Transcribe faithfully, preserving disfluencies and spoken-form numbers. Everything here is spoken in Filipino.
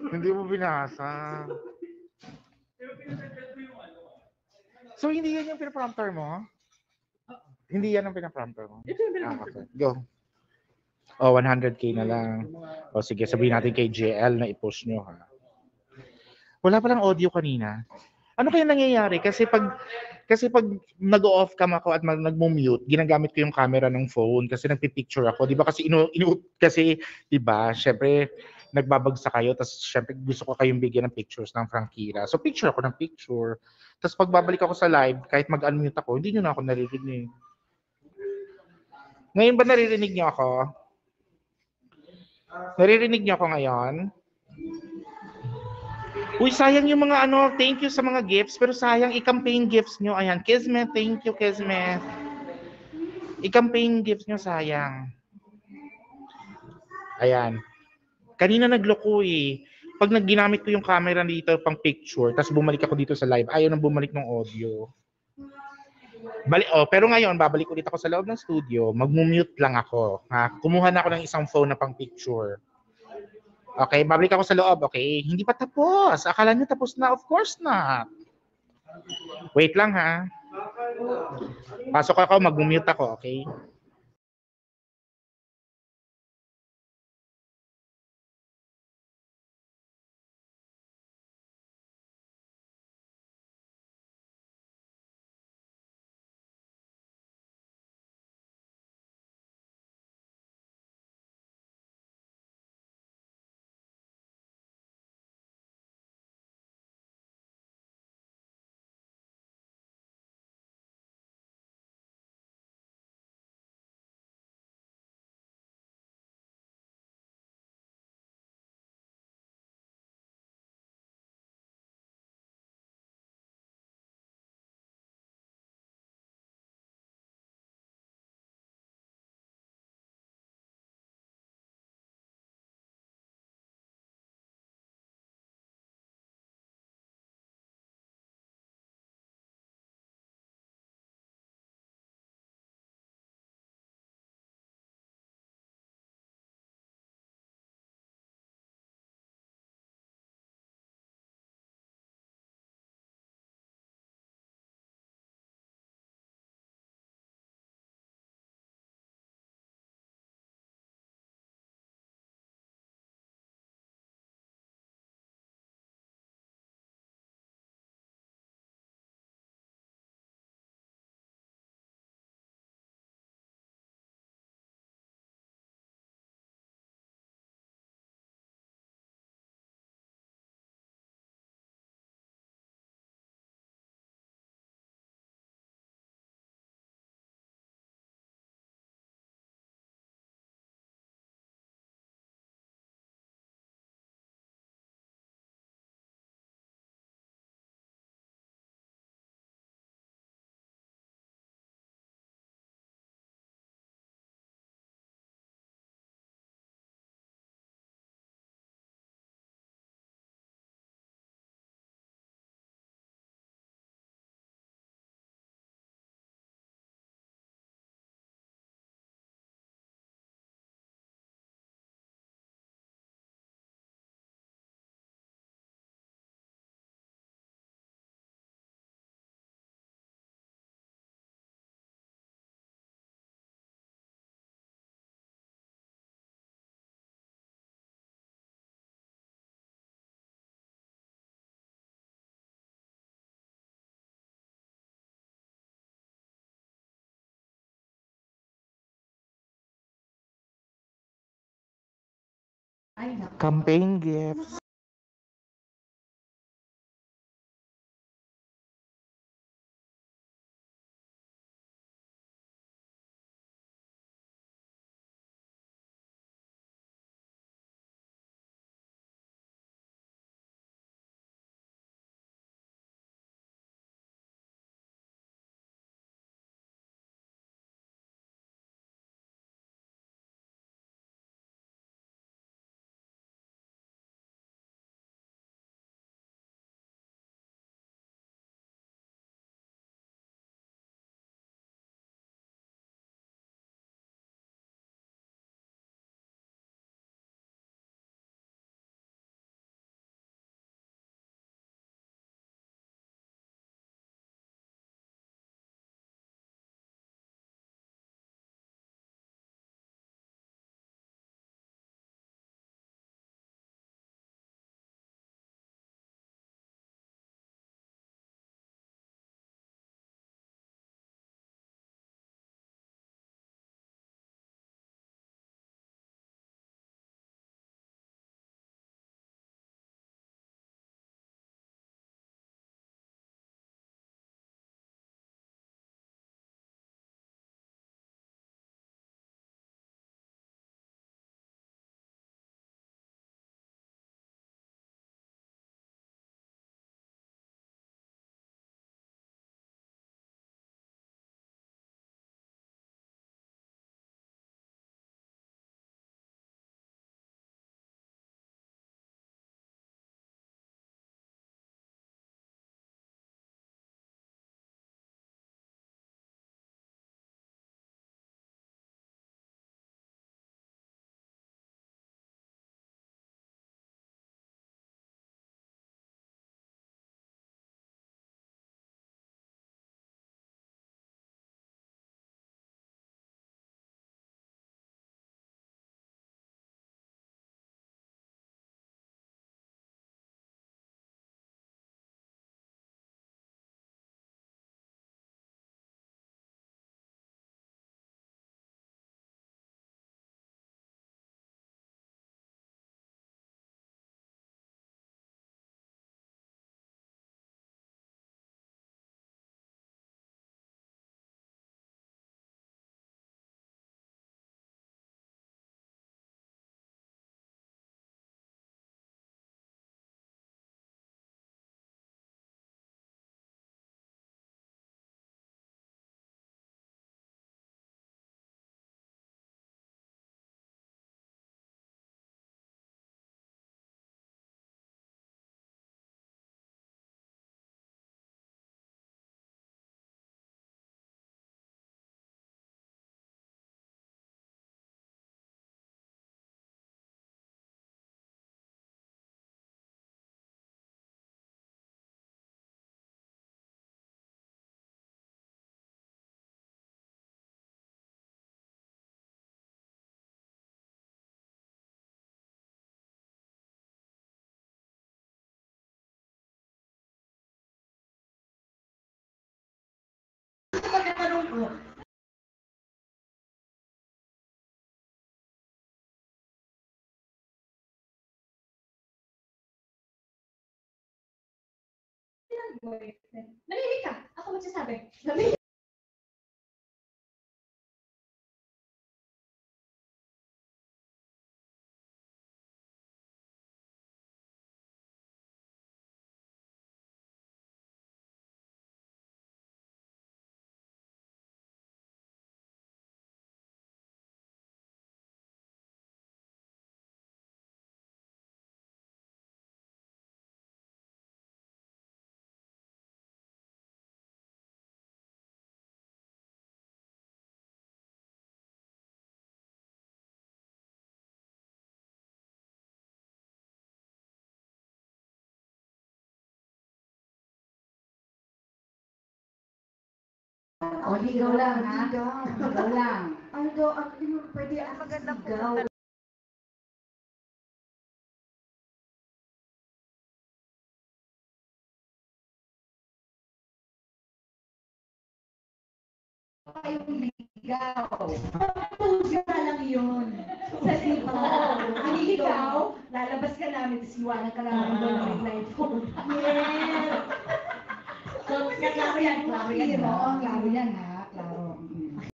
Hindi mo binasa. So, hindi yan yung pinaprompter mo? Hindi yan ang pinaprompter mo? Ah, okay. Go. Oh, one hundred k na lang. O sige, sabihin natin kay J L na i-push nyo ha. Wala palang audio kanina. Ano kaya nangyayari? Kasi pag kasi pag nag-off cam ako at mag- nagmo-mute, ginagamit ko yung camera ng phone kasi nagpi-picture ako. 'Di ba kasi inu, inu kasi 'di ba, syempre nagbabagsak kayo tapos syempre gusto ko kayong bigyan ng pictures ng Frankira. So picture ako ng picture. Tapos pagbabalik ako sa live, kahit mag-unmute ako, hindi niyo na ako naririnig. Ngayon ba naririnig niyo ako? Naririnig niyo ako ngayon? Uy, sayang yung mga ano, thank you sa mga gifts, pero sayang i-campaign gifts nyo. Ayan, Kismet, thank you, Kismet. I-campaign gifts nyo, sayang. Ayan. Kanina nagloko eh. Pag nagginamit ko yung camera dito pang picture, tapos bumalik ako dito sa live, ayaw nang bumalik ng audio. Bali, oh, pero ngayon, babalik ulit ako sa loob ng studio, mag-mute lang ako. Ha? Kumuha na ako ng isang phone na pang picture. Okay, babalik ako sa loob, okay? Hindi pa tapos. Akala nyo tapos na? Of course not. Wait lang ha. Pasok ako, mag-mute ako, okay? Campaign gifts. boyfriend. Nanimik ka. Ako magsasabi. Nanimik. O, ligaw lang, ha? Ligaw lang. Ano daw, ano din pwede ang magandang ligaw? Kayong ligaw. Pusa lang yun. Sa sipo. Ang ikaw, lalabas ka namin, tapos iwanan ka namin doon ng reply phone. Yes! So, klaro yan, klaro yan. Oo, klaro yan, ha?